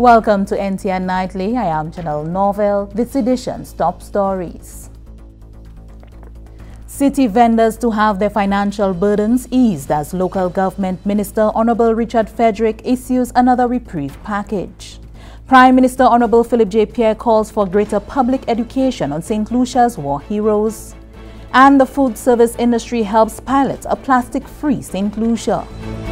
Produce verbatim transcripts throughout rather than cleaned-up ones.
Welcome to N T N Nightly. I am Janelle Norvell. This edition's top stories. City vendors to have their financial burdens eased as local government minister Honorable Richard Frederick issues another reprieve package. Prime Minister Honorable Philip J. Pierre calls for greater public education on Saint Lucia's war heroes. And the food service industry helps pilot a plastic-free Saint Lucia.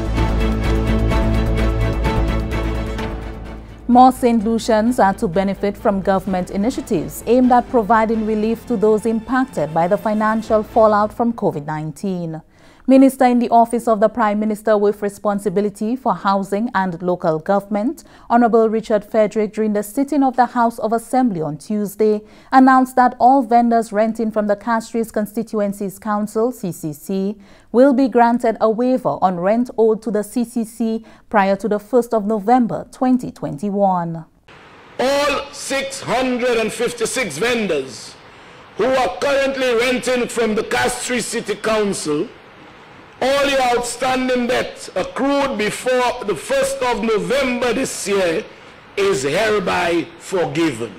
More Saint Lucians are to benefit from government initiatives aimed at providing relief to those impacted by the financial fallout from COVID nineteen. Minister in the Office of the Prime Minister with responsibility for housing and local government, Honorable Richard Frederick, during the sitting of the House of Assembly on Tuesday, announced that all vendors renting from the Castries Constituencies Council, C C C, will be granted a waiver on rent owed to the C C C prior to the first of November twenty twenty-one. All six hundred fifty-six vendors who are currently renting from the Castries City Council, all your outstanding debt accrued before the first of November this year is hereby forgiven.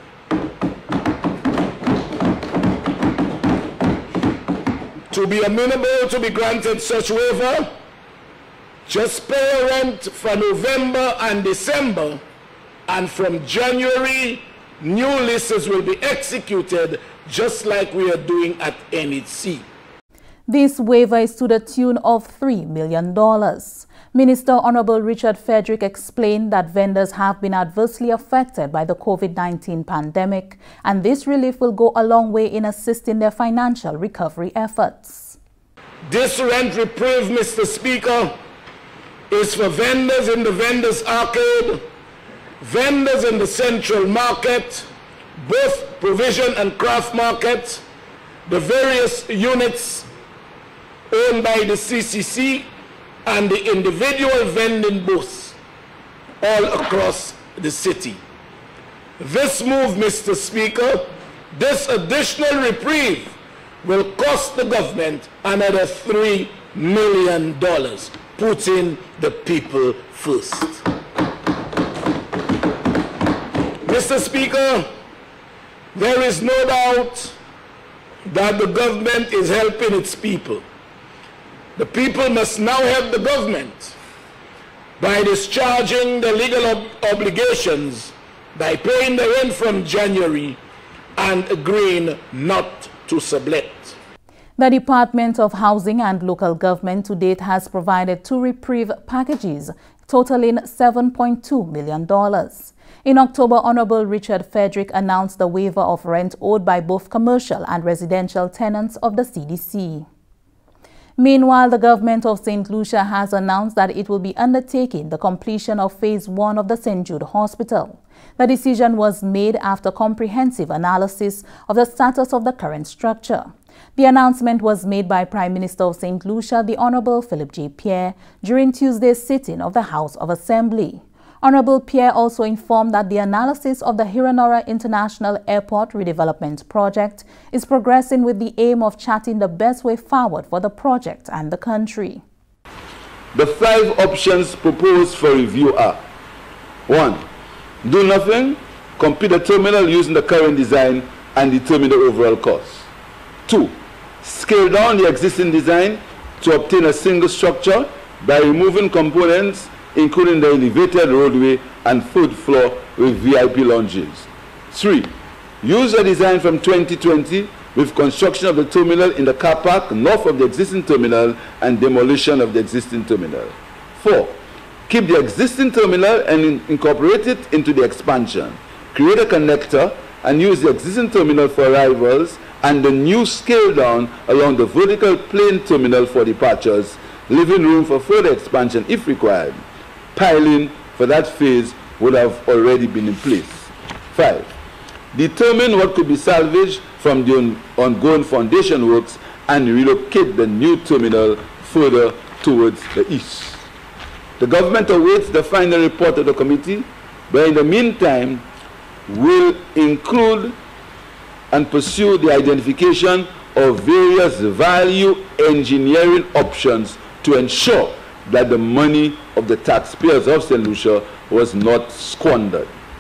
To be amenable to be granted such waiver, just pay rent for November and December, and from January, new leases will be executed just like we are doing at N H C. This waiver is to the tune of three million dollars. Minister Honorable Richard Frederick explained that vendors have been adversely affected by the COVID nineteen pandemic, and this relief will go a long way in assisting their financial recovery efforts. This rent reprieve, Mister Speaker, is for vendors in the Vendors Arcade, vendors in the Central Market, both provision and craft markets, the various units owned by the C C C, and the individual vending booths all across the city. This move, Mister Speaker, this additional reprieve will cost the government another three million dollars, putting the people first. Mister Speaker, there is no doubt that the government is helping its people. The people must now help the government by discharging the legal ob obligations, by paying the rent from January and agreeing not to sublet. The Department of Housing and Local Government to date has provided two reprieve packages totaling seven point two million dollars. In October, Honorable Richard Frederick announced the waiver of rent owed by both commercial and residential tenants of the C D C. Meanwhile, the government of Saint Lucia has announced that it will be undertaking the completion of phase one of the Saint Jude Hospital. The decision was made after comprehensive analysis of the status of the current structure. The announcement was made by Prime Minister of Saint Lucia, the Honorable Philip J. Pierre, during Tuesday's sitting of the House of Assembly. Honorable Pierre also informed that the analysis of the Hiranora International Airport redevelopment project is progressing with the aim of charting the best way forward for the project and the country. The five options proposed for review are: one, do nothing, complete the terminal using the current design and determine the overall cost. Two, scale down the existing design to obtain a single structure by removing components including the elevated roadway and third floor with V I P lounges. Three, use a design from twenty twenty with construction of the terminal in the car park north of the existing terminal and demolition of the existing terminal. Four, keep the existing terminal and in incorporate it into the expansion. Create a connector and use the existing terminal for arrivals and the new scale down along the vertical plane terminal for departures, leaving room for further expansion if required. Piling for that phase would have already been in place. Five, determine what could be salvaged from the on ongoing foundation works and relocate the new terminal further towards the east. The government awaits the final report of the committee, but in the meantime will include and pursue the identification of various value engineering options to ensure that the money of the taxpayers of Saint Lucia was not squandered.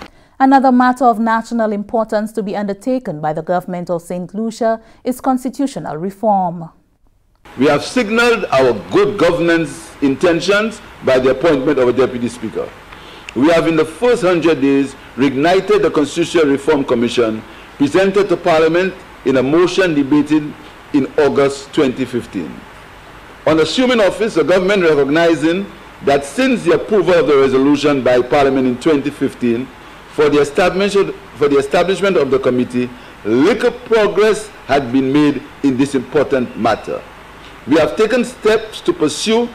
Another matter of national importance to be undertaken by the government of Saint Lucia is constitutional reform. We have signaled our good governance intentions by the appointment of a Deputy Speaker. We have in the first hundred days reignited the Constitutional Reform Commission, presented to Parliament in a motion debated in August twenty fifteen. On assuming office, the government recognizing that since the approval of the resolution by Parliament in twenty fifteen for the establishment, for the establishment of the committee, little progress had been made in this important matter. We have taken steps to pursue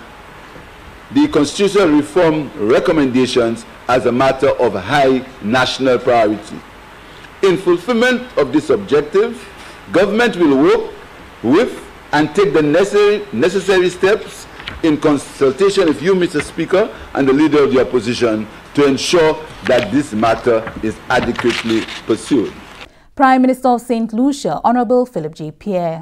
the constitutional reform recommendations as a matter of high national priority. In fulfillment of this objective, government will work with and take the necessary, necessary steps in consultation with you, Mister Speaker, and the Leader of the Opposition to ensure that this matter is adequately pursued. Prime Minister of Saint Lucia, Honorable Philip J. Pierre.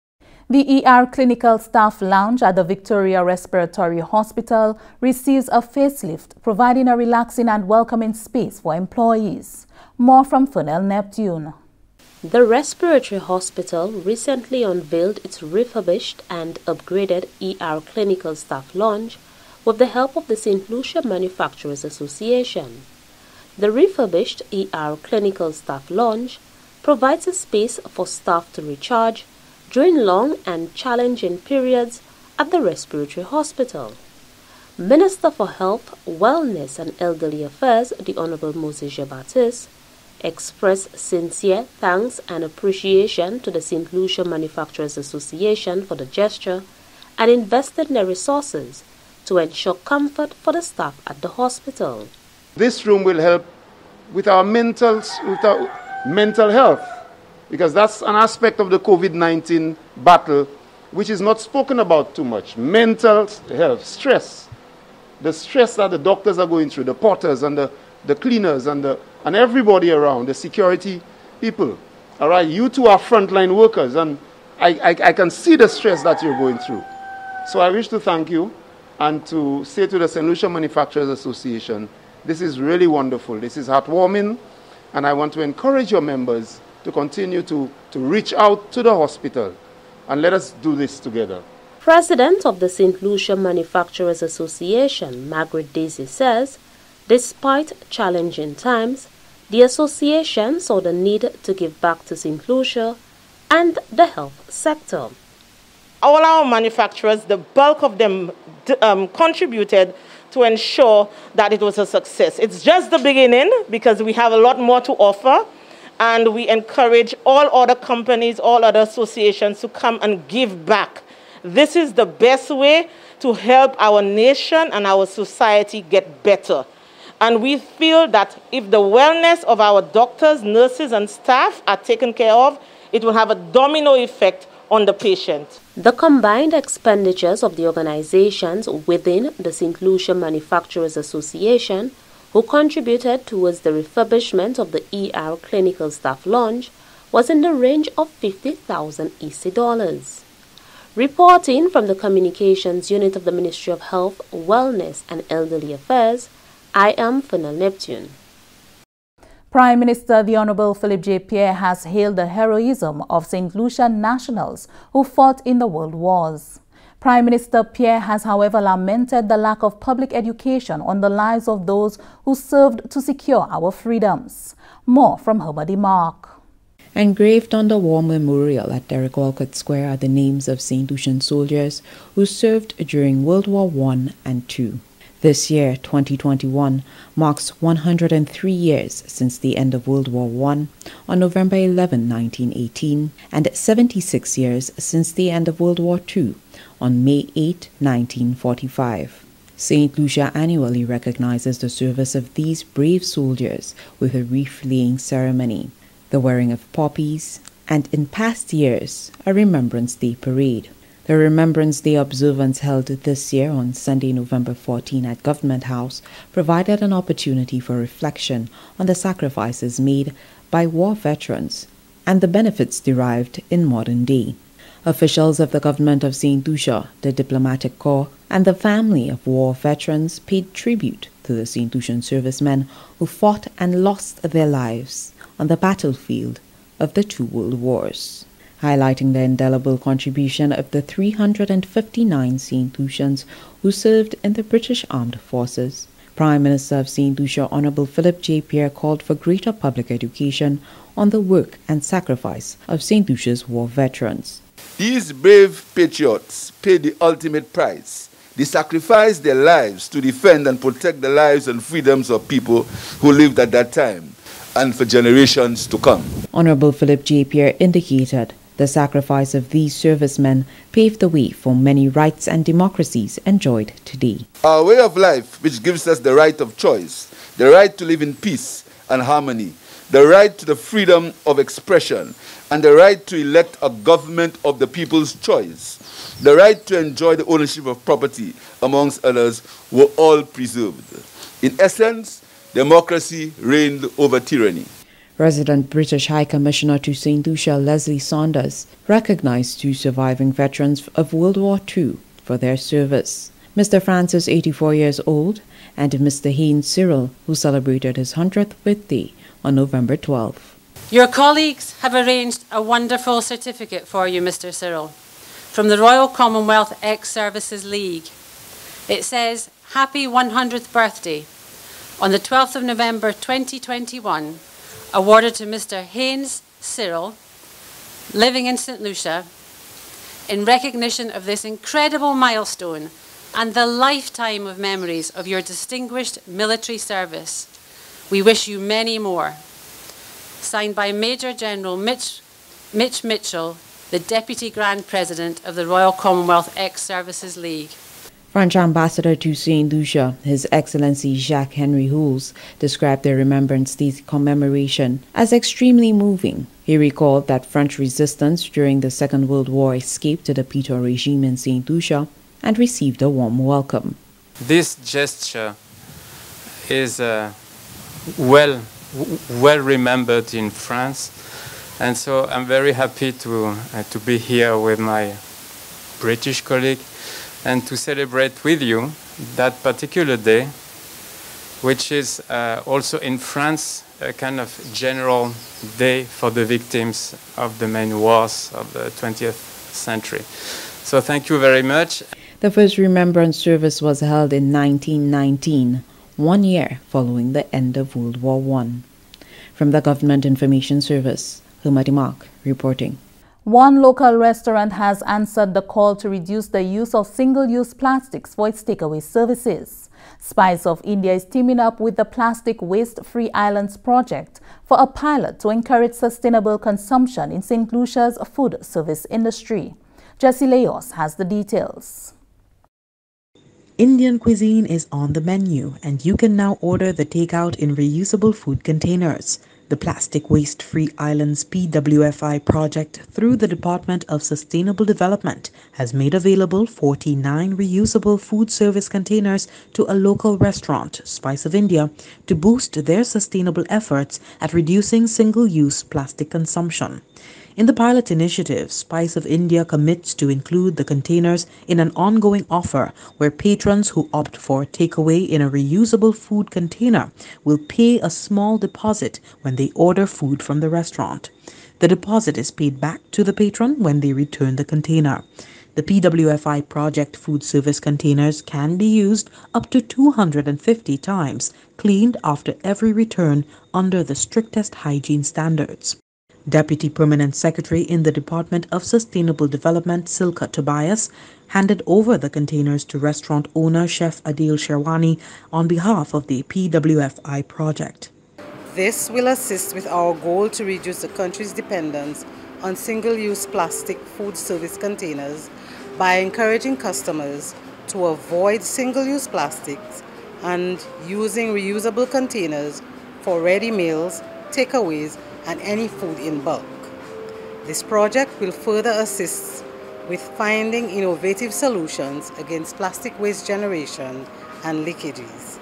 The E R Clinical Staff Lounge at the Victoria Respiratory Hospital receives a facelift, providing a relaxing and welcoming space for employees. More from Fernell Neptune. The Respiratory Hospital recently unveiled its refurbished and upgraded E R Clinical Staff Lounge with the help of the Saint Lucia Manufacturers Association. The refurbished E R Clinical Staff Lounge provides a space for staff to recharge during long and challenging periods at the Respiratory Hospital. Minister for Health, Wellness and Elderly Affairs, the Honorable Moses Jean-Baptiste, expressed sincere thanks and appreciation to the Saint Lucia Manufacturers Association for the gesture and invested their resources to ensure comfort for the staff at the hospital. This room will help with our mental, with our mental health, because that's an aspect of the COVID nineteen battle which is not spoken about too much. Mental health, stress. The stress that the doctors are going through, the porters and the, the cleaners and, the, and everybody around, the security people. All right, you two are frontline workers, and I, I, I can see the stress that you're going through. So I wish to thank you and to say to the Saint Lucia Manufacturers Association, this is really wonderful. This is heartwarming, and I want to encourage your members to continue to, to reach out to the hospital, and let us do this together. President of the Saint Lucia Manufacturers Association, Margaret Daisy, says, despite challenging times, the association saw the need to give back to Saint Lucia and the health sector. All our manufacturers, the bulk of them um, contributed to ensure that it was a success. It's just the beginning, because we have a lot more to offer. And we encourage all other companies, all other associations to come and give back. This is the best way to help our nation and our society get better. And we feel that if the wellness of our doctors, nurses, and staff are taken care of, it will have a domino effect on the patient. The combined expenditures of the organizations within the Saint Lucia Manufacturers Association, who contributed towards the refurbishment of the E R Clinical Staff Lounge, was in the range of fifty thousand E C dollars. Reporting from the Communications Unit of the Ministry of Health, Wellness and Elderly Affairs, I am Fernell Neptune. Prime Minister the Honorable Philip J. Pierre has hailed the heroism of Saint Lucia nationals who fought in the world wars. Prime Minister Pierre has, however, lamented the lack of public education on the lives of those who served to secure our freedoms. More from Herbert DeMark. Engraved on the war memorial at Derek Walcott Square are the names of Saint Lucian soldiers who served during World War One and Two. This year, twenty twenty-one, marks one hundred three years since the end of World War One on November eleventh, nineteen eighteen, and seventy-six years since the end of World War Two on May eighth, nineteen forty-five. Saint Lucia annually recognizes the service of these brave soldiers with a wreath-laying ceremony, the wearing of poppies, and in past years, a Remembrance Day parade. The Remembrance Day observance held this year on Sunday, November fourteenth at Government House provided an opportunity for reflection on the sacrifices made by war veterans and the benefits derived in modern day. Officials of the government of Saint Lucia, the Diplomatic Corps, and the family of war veterans paid tribute to the Saint Lucian servicemen who fought and lost their lives on the battlefield of the two world wars, highlighting the indelible contribution of the three hundred fifty-nine Saint Lucians who served in the British Armed Forces. Prime Minister of Saint Lucia, Honorable Philip J. Pierre, called for greater public education on the work and sacrifice of Saint Lucia's war veterans. These brave patriots paid the ultimate price. They sacrificed their lives to defend and protect the lives and freedoms of people who lived at that time and for generations to come. Honorable Philip J. Pierre indicated the sacrifice of these servicemen paved the way for many rights and democracies enjoyed today. Our way of life, which gives us the right of choice, the right to live in peace and harmony, the right to the freedom of expression, and the right to elect a government of the people's choice, the right to enjoy the ownership of property, amongst others, were all preserved. In essence, democracy reigned over tyranny. Resident British High Commissioner to Saint Lucia, Leslie Saunders, recognized two surviving veterans of World War Two for their service. Mister Francis, eighty-four years old, and Mister Haynes Cyril, who celebrated his hundredth birthday on November twelfth. Your colleagues have arranged a wonderful certificate for you, Mister Cyril, from the Royal Commonwealth Ex-Services League. It says, Happy one hundredth birthday on the twelfth of November twenty twenty-one, awarded to Mister Haynes Cyril, living in Saint Lucia, in recognition of this incredible milestone and the lifetime of memories of your distinguished military service. We wish you many more. Signed by Major General Mitch, Mitch Mitchell, the Deputy Grand President of the Royal Commonwealth Ex-Services League. French Ambassador to Saint Lucia, His Excellency Jacques Henry Houlz, described the Remembrance Day commemoration as extremely moving. He recalled that French resistance during the Second World War escaped to the Peter regime in Saint Lucia and received a warm welcome. This gesture is uh, well, well remembered in France, and so I'm very happy to, uh, to be here with my British colleague and to celebrate with you that particular day, which is uh, also in France a kind of general day for the victims of the main wars of the twentieth century. So thank you very much. The first remembrance service was held in nineteen nineteen, one year following the end of World War One. From the Government Information Service, Humadi Mark reporting. One local restaurant has answered the call to reduce the use of single-use plastics for its takeaway services. Spice of India is teaming up with the Plastic Waste-Free Islands project for a pilot to encourage sustainable consumption in Saint Lucia's food service industry. Jessie Leos has the details. Indian cuisine is on the menu, and you can now order the takeout in reusable food containers. The Plastic Waste-Free Islands P W F I project through the Department of Sustainable Development has made available forty-nine reusable food service containers to a local restaurant, Spice of India, to boost their sustainable efforts at reducing single-use plastic consumption. In the pilot initiative, Spice of India commits to include the containers in an ongoing offer where patrons who opt for takeaway in a reusable food container will pay a small deposit when they order food from the restaurant. The deposit is paid back to the patron when they return the container. The P W F I project food service containers can be used up to two hundred fifty times, cleaned after every return under the strictest hygiene standards. Deputy Permanent Secretary in the Department of Sustainable Development, Silka Tobias, handed over the containers to restaurant owner Chef Adil Sherwani on behalf of the P W F I project. This will assist with our goal to reduce the country's dependence on single-use plastic food service containers by encouraging customers to avoid single-use plastics and using reusable containers for ready meals, takeaways, and any food in bulk. This project will further assist with finding innovative solutions against plastic waste generation and leakages.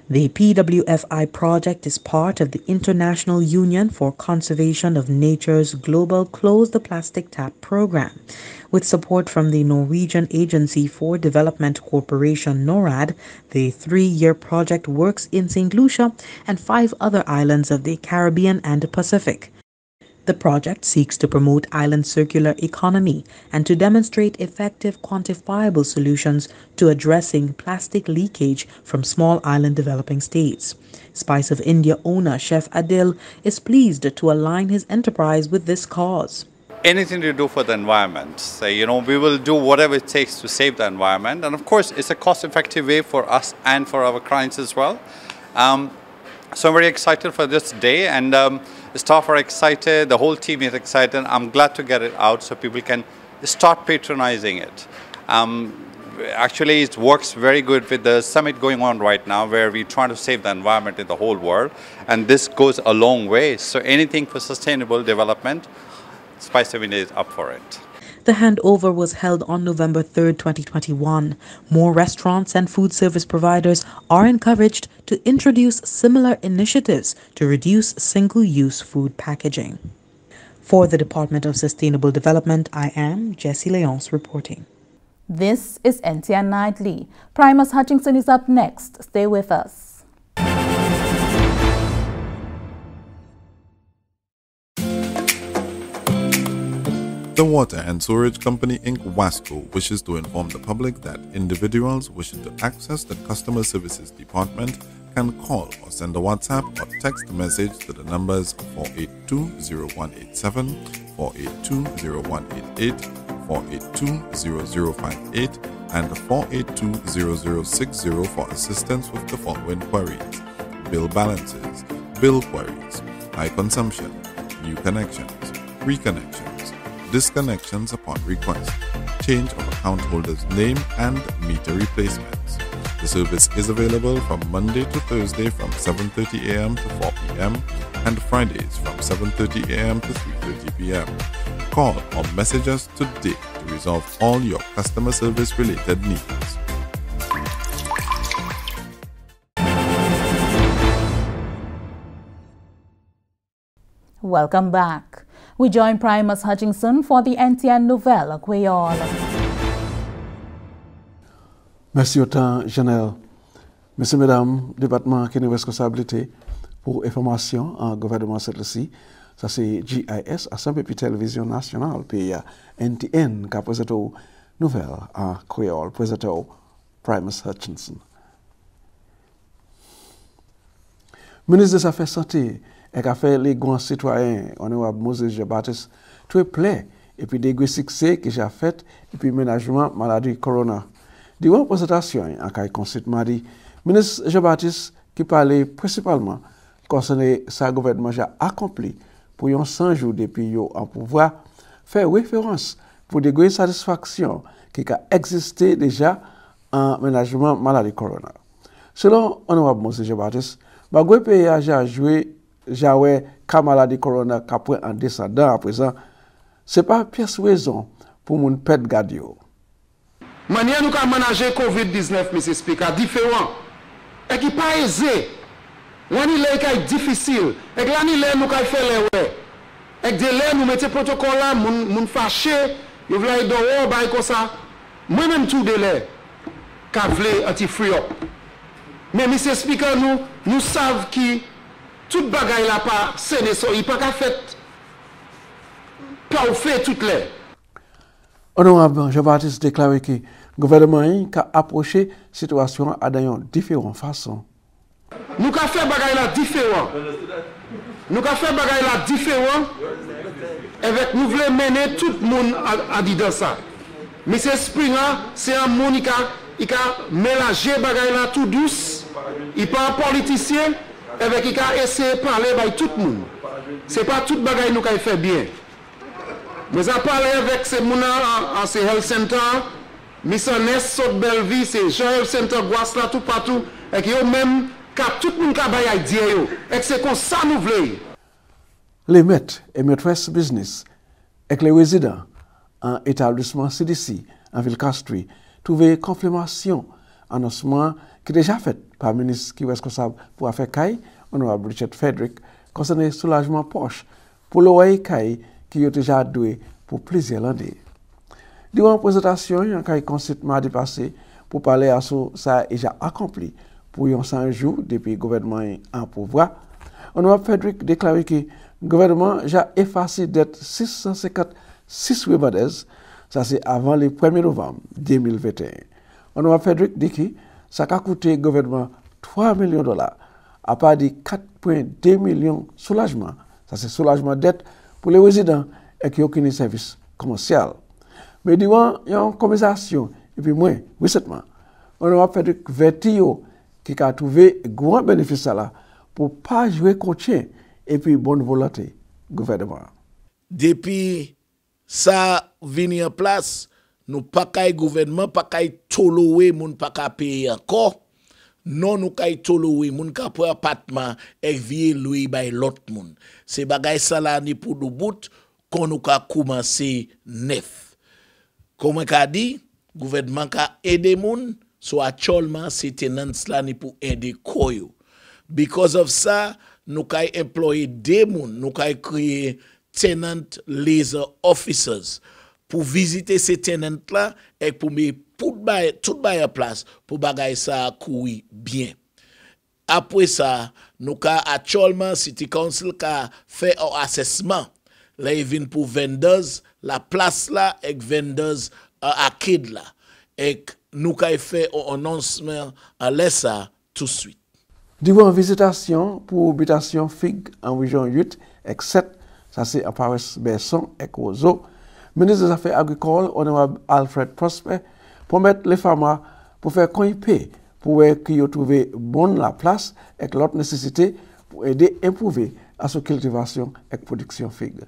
The P W F I project is part of the International Union for Conservation of Nature's Global Close the Plastic Tap program. With support from the Norwegian Agency for Development Corporation NORAD, the three-year project works in Saint Lucia and five other islands of the Caribbean and Pacific. The project seeks to promote island circular economy and to demonstrate effective quantifiable solutions to addressing plastic leakage from small island developing states. Spice of India owner Chef Adil is pleased to align his enterprise with this cause. Anything to do for the environment. So, you know, we will do whatever it takes to save the environment. And of course, it's a cost-effective way for us and for our clients as well. Um, so I'm very excited for this day, and um, the staff are excited, the whole team is excited. I'm glad to get it out so people can start patronizing it. Um, actually, it works very good with the summit going on right now, where we're trying to save the environment in the whole world. And this goes a long way. So anything for sustainable development, Spice of India is up for it. The handover was held on November third, twenty twenty-one. More restaurants and food service providers are encouraged to introduce similar initiatives to reduce single-use food packaging. For the Department of Sustainable Development, I am Jessie Leonce reporting. This is N T N Nightly. Primus Hutchinson is up next. Stay with us. The Water and Sewerage Company Incorporated WASCO wishes to inform the public that individuals wishing to access the Customer Services Department can call or send a WhatsApp or text message to the numbers four eight two zero one eight seven, four eight two zero one eight eight, four eight two zero zero five eight, and four eight two zero zero six zero for assistance with the following queries: bill balances, bill queries, high consumption, new connections, reconnections, disconnections upon request, change of account holder's name, and meter replacements. The service is available from Monday to Thursday from seven thirty a m to four p m and Fridays from seven thirty a m to three thirty p m Call or message us today to resolve all your customer service related needs. Welcome back. We join Primus Hutchinson for the N T N Nouvelle Créole. Merci autant, Janelle. Messieurs, mesdames, le département qui a une responsabilité pour information en gouvernement cette-ci, ça c'est G I S, Assemblée puis Télévision Nationale, puis N T N, qui a présenté une nouvelle en créole, présenté Primus Hutchinson. Ministre des Affaires Santé, et qu'a fait les grands citoyens, honorable Moses Jean-Baptiste, très plaît, et puis des gros succès que j'ai fait, et puis ménagement maladie corona. Durant la présentation, en cas de concert mardi, ministre Jean-Baptiste qui parlait principalement concernant sa gouvernement a accompli pour un cent jours depuis yo en pouvoir faire référence pour des grandes satisfactions qui a existé déjà en ménagement maladie corona. Selon honorable Moses Jean-Baptiste, le pays a joué Jaoué, ka maladie corona kapwen en descendant à présent, c'est pas pièce raison pour moun pète gadio. Manière nous ka manager COVID dix-neuf, monsieur Speaker, différent. Et qui pas aisé. Wani lè ka difficile. Et que l'année lè nous ka fait les ouais. Et que lè nous mettez protocole là, moun moun fâché, yo vla y dehors bay comme ça. Moi même tout de lè ka vle anti free up. Mais monsieur Speaker, nous nous savons qui tout bagay la pa sene so, il pas qu'à fait pas ou fait toutes les. Honorable Jean-Baptiste déclaré que le gouvernement a approché la situation à différentes façons. Nous avons fait bagay la différent. Nous avons fait bagay la différent avec nous voulons mener tout le monde à dire dans ça. Monsieur Springer, c'est un monde qui a mélangé bagay la tout douce. Il n'est pas un politicien. Avec qui a essayé de parler avec tout le monde. Ce n'est pas tout le bagage nous qui fait bien. Mais à parler avec ces gens en ces health center, Missionnaires Saute Belleville, c'est Jean Health Center, Guasla, tout partout, et qui ont même tout le monde qui a idée, et c'est comme ça nous voulons. Les maîtres et maîtresses business, et les résidents en établissement C D C, en Ville Castries, trouvaient confirmation annoncement qui est déjà fait par le ministre qui est responsable pour affaires Caille, honorable Richard Frederick, concernant le soulagement poche pour le loyer Caille qui est déjà doué pour plusieurs années. Durant la présentation, il y a un conseil mardi passé pour parler à ce que ça a déjà accompli pour cent jours depuis le gouvernement en pouvoir. Honorable Frederick déclaré que le gouvernement a effacé dette six cent cinquante-six Webadez, ça c'est avant le premier novembre deux mille vingt et un. Honorable Frederick dit que ça a coûté au gouvernement trois millions de dollars, à part de quatre virgule deux millions de soulagement, ça c'est soulagement dette pour les résidents et qui n'ont aucun service commercial. Mais durant une conversation, et puis moi, récemment, Honorable Frederick Vertio qui a trouvé un grand bénéfice là pour ne pas jouer coaching et puis bonne volonté gouvernement. Depuis ça venu en place, nous pas qu'à gouvernement pas qu'à tolérer moun pas qu'à payer encore. Non nous qu'à tolérer moun qu'à pour appartement et vie louer by l'autre moun. C'est bagay ça là ni pour nous bout qu'on nous qu'à commencer neuf. Comme qu'a dit, gouvernement qu'a aider moun so actuellement c'est tenants là ni pour aider koyo. Because of ça, nous avons employé des gens, nous avons créé tenant laser officers pour visiter ces tenants-là et pour mettre tout en place pour que ça courir bien. Après ça, nous avons actuellement, City Council a fait un assessment. Là, il vient pour vendors, la place là, et vendors à Kid là. Et nous avons fait un annoncement à l'E-S-A tout de suite. Durant une visitation pour habitation Fig en région huit et sept, ça c'est à Paris, Besson et Kozo, le ministre des Affaires agricoles, honorable Alfred Prosper, promet les farmers pour faire conyiper pour qu'ils aient trouvé bonne la place et l'autre nécessité pour aider à improver à sa cultivation et production Fig.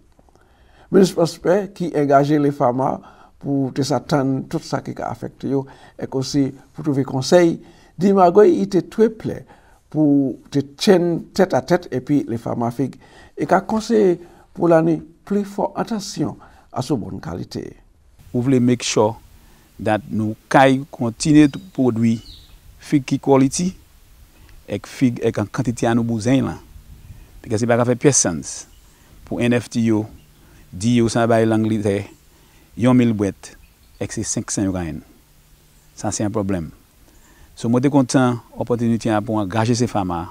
Le ministre Prosper qui engagé les farmers pour s'attendre tout ça qui a affecté et aussi pour trouver conseil, dit Magoy il était très plaît pour te tenir tête à tête et puis les farmers figues et qu'a conseillé pour l'année plus fort attention à sa bonne qualité. Vous voulez make sure that nous caille continuer de produire figue qui quality et figue avec en quantité à nous besoin là parce que c'est pas fait personne pour N F T yo dit yo ça va l'Angleterre yon mille boîtes et c'est cinq cents euros. Ça c'est un problème. So, moi, je suis content de l'opportunité pour engager ces femmes.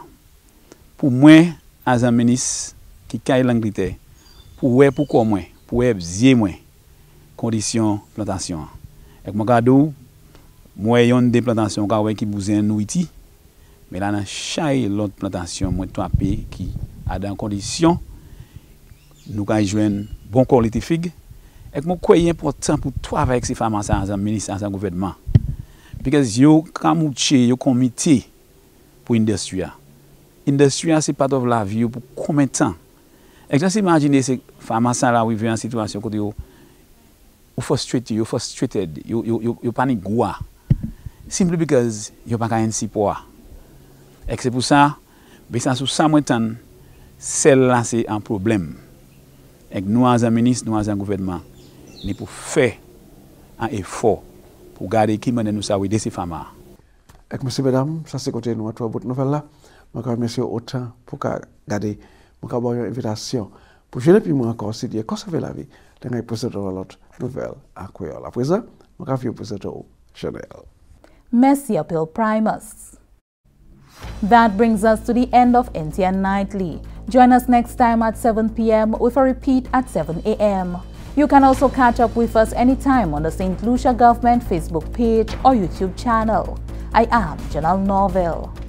Pour moi, as un ministre qui est l'Angleterre, pour voir pourquoi moi, pour voir moi, conditions de plantation. Et moi, je moi, j'ai des plantations qui ont besoin de nourriture, mais là, dans chaque autre plantation, moi, je qui a des conditions, nous avons joué une bonne qualité de figue. Et moi, je crois que c'est important pour travailler avec ces femmes, as un ministre, as un gouvernement. Parce que yo kamouche yo comité pour l'industrie. L'industrie c'est part of la vie pour combien de temps? Et just imagine ces femmes là qui vivent en situation côté yo frustrated, yo frustrated, yo yo yo panique goa. Simply because yo pas gain support. Et c'est pour ça, mais ça sous ça moi tant celle-là c'est un problème. Et nous as un ministre, nous as un gouvernement, ni pour faire un effort pour garder qui mène nous ça aider ces femmes. Et monsieur mesdames, ça c'est côté nous trois bonnes nouvelles là. Je vous remercie autant pour garder pour avoir une invitation pour je ne puis moi encore si dire conserver la vie dans un présenter l'autre nouvelle à quoi à présent, je vais vous présenter Chanel. Merci Appeal Primus. That brings us to the end of N T N Nightly. Join us next time at seven p m with a repeat at seven a m You can also catch up with us anytime on the Saint Lucia Government Facebook page or YouTube channel. I am Janelle Norville.